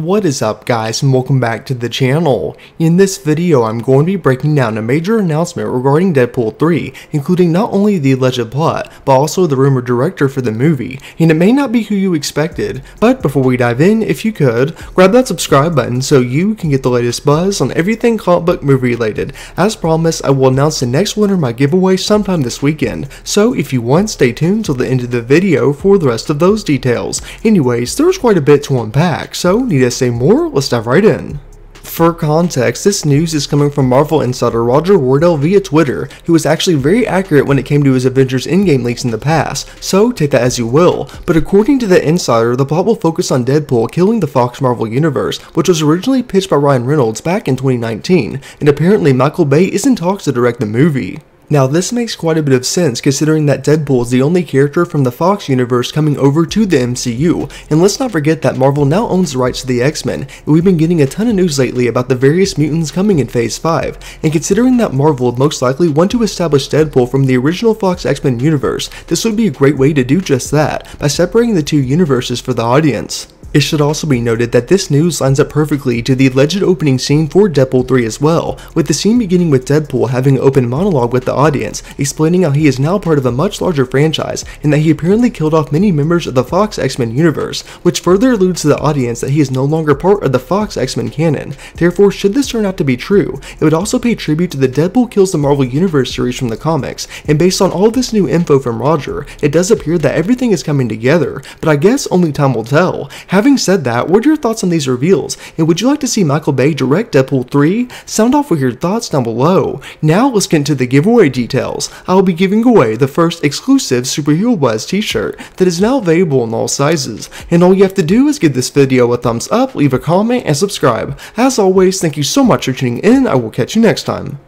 What is up guys, and welcome back to the channel. In this video I'm going to be breaking down a major announcement regarding Deadpool 3, including not only the alleged plot, but also the rumored director for the movie, and it may not be who you expected. But before we dive in, if you could, grab that subscribe button so you can get the latest buzz on everything comic book movie related. As promised, I will announce the next winner of my giveaway sometime this weekend, so if you want, stay tuned till the end of the video for the rest of those details. Anyways, there's quite a bit to unpack, so need to say more? Let's dive right in. For context, this news is coming from Marvel insider Roger Wardell via Twitter, who was actually very accurate when it came to his Avengers Endgame leaks in the past, so take that as you will. But according to the insider, the plot will focus on Deadpool killing the Fox Marvel Universe, which was originally pitched by Ryan Reynolds back in 2019, and apparently Michael Bay is in talks to direct the movie. Now this makes quite a bit of sense considering that Deadpool is the only character from the Fox universe coming over to the MCU, and let's not forget that Marvel now owns the rights to the X-Men, and we've been getting a ton of news lately about the various mutants coming in Phase 5, and considering that Marvel would most likely want to establish Deadpool from the original Fox X-Men universe, this would be a great way to do just that, by separating the two universes for the audience. It should also be noted that this news lines up perfectly to the alleged opening scene for Deadpool 3 as well, with the scene beginning with Deadpool having an open monologue with the audience, explaining how he is now part of a much larger franchise, and that he apparently killed off many members of the Fox X-Men universe, which further alludes to the audience that he is no longer part of the Fox X-Men canon. Therefore, should this turn out to be true, it would also pay tribute to the Deadpool Kills the Marvel Universe series from the comics, and based on all this new info from Roger, it does appear that everything is coming together, but I guess only time will tell. Having said that, what are your thoughts on these reveals, and would you like to see Michael Bay direct Deadpool 3? Sound off with your thoughts down below. Now let's get into the giveaway details. I will be giving away the first exclusive Superhero Buzz t-shirt that is now available in all sizes, and all you have to do is give this video a thumbs up, leave a comment, and subscribe. As always, thank you so much for tuning in. I will catch you next time.